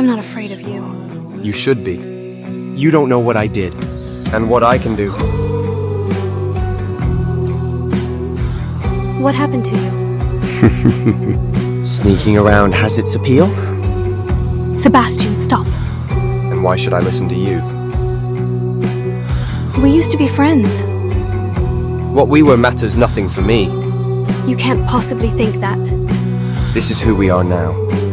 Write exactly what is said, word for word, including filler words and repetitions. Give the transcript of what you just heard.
I'm not afraid of you. You should be. You don't know what I did. And what I can do. What happened to you? Sneaking around has its appeal. Sebastian, stop. And why should I listen to you? We used to be friends. What we were matters nothing for me. You can't possibly think that. This is who we are now.